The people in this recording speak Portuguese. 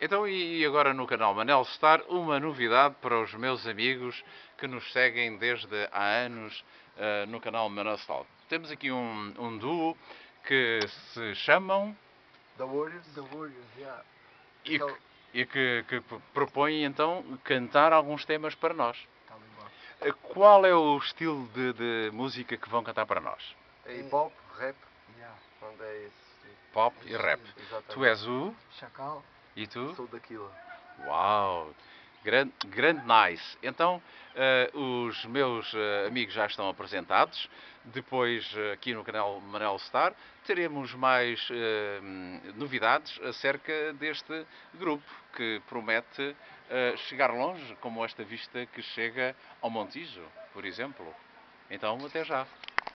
Então, e agora no canal Manel Star, uma novidade para os meus amigos que nos seguem desde há anos no canal Manel Star. Temos aqui um duo que se chamam The Warriors? The Warriors, yeah. e Aquele- que propõem então cantar alguns temas para nós. Tal e qual. Qual é o estilo de música que vão cantar para nós? É hip hop, rap, Yeah. onde é esse? Pop e rap. Exatamente. Tu és o... Chacal. E tu? Sou daquilo. Uau! Grande nice. Então, os meus amigos já estão apresentados. Depois, aqui no canal Manel Star, teremos mais novidades acerca deste grupo que promete chegar longe, como esta vista que chega ao Montijo, por exemplo. Então, até já.